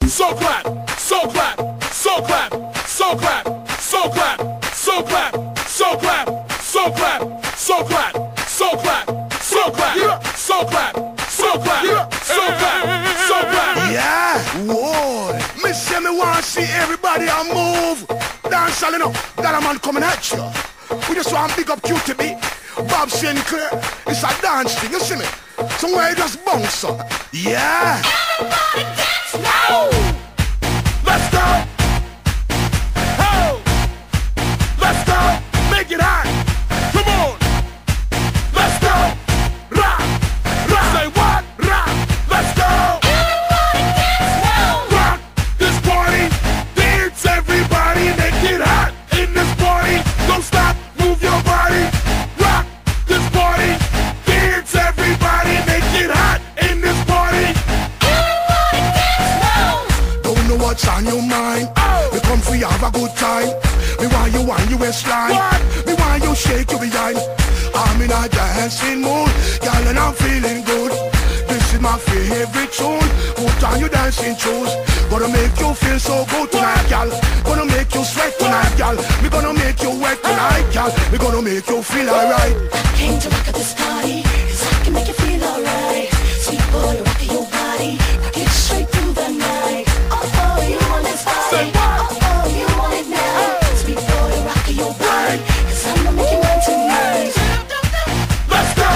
so clap, so clap, so clap, so clap, so clap, so clap, so clap, so clap, so clap, so clap, so clap, so clap, so clap, so clap, so clap. Yeah, whoa. Me say me want to see everybody a move. Dance all enough, that a man coming at you. We just want to big up QTB, Bob Sinclair. It's a dance thing, you see me? Somewhere you just bounce up. Yeah. Everybody dance now. Let's go. Ho. Let's go. Make it hot. Come on. Let's go. Rock. Rock. Say what? Rock. Let's go. Everybody dance now. Rock this party. Dance everybody. Make it hot in this party. Don't stop. Move your body. Rock this party. Dance everybody. Make it hot in this party. Everybody dance now. Don't know what's on your mind. We come for you have a good time. Me want you on your waistline. Me want you shake your behind. I'm in a dancing mood, girl, and I'm feeling good. This is my favorite tune. Put on your dancing shoes. Gonna make you feel so good tonight, girl. Gonna make you sweat tonight, girl. We gonna make you wet tonight, girl. We gonna make you feel alright. I came to rock at this party, 'cause I can make you feel alright. Sweet boy, rock your body, rock it straight through the night. Oh, you want this Say body? what? Oh, you want it now? Sweet boy, rock your body, 'cause I'm gonna make you mine tonight. Let's go.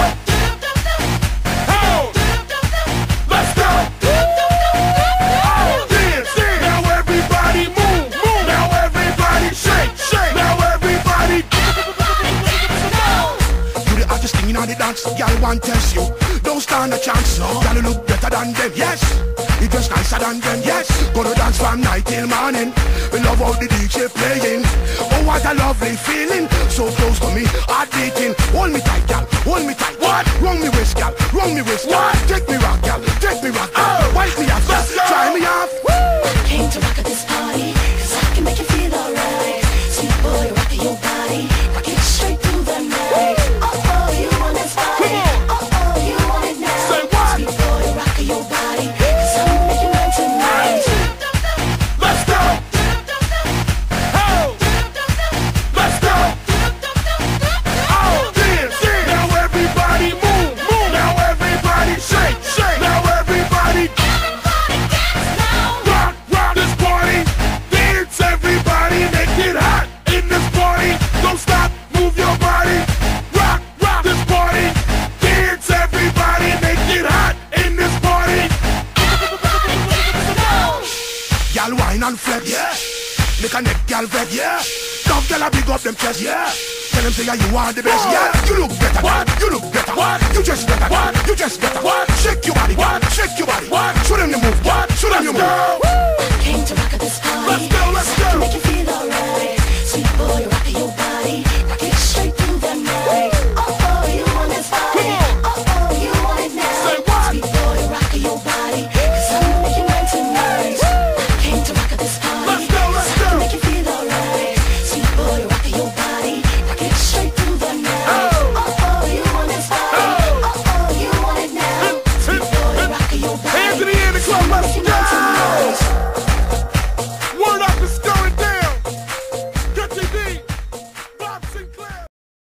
Ho. Let's go. Oh, dance. Now everybody move. Now everybody shake. Now everybody. You the hottest thing in the dance, girl, want test you. Don't stand a chance, no. Girl, you look better than them, yes. You dress nicer than them, yes. Gonna dance from night till morning. We love how the DJ playing. Oh, what a lovely feeling. So close to me, heart beating. Hold me tight, girl, hold me tight. What? Wrong me waist, girl, wrong me waist, girl. What? Take me rock, girl, take me rock, girl. Oh. Wipe me off, Let's go. try me off. I came to rock at this party, 'cause I can make you feel alright. Sweet boy, rock your body, rock it straight through the night. Oh, you want this body? Oh, you want it now? Say what? Sweet boy, rock your body, 'cause I'm gonna make you mine tonight. Let's go. Ho. Let's go. Oh, dance. Now everybody move. Now everybody shake. Now everybody. Rock this party. Dance everybody. Make it hot in this party. Don't stop. Move your body. Rock this party. Dance everybody. Make it hot in this party. Girl, wine and flex, yeah. Make a neck, girl, vex, yeah. Tough girl, I big up them chest, yeah. Tell them say yeah, you are the best, yeah. You look better, What? You look better, What? You just better, What? You just better, What? Shake your body, What?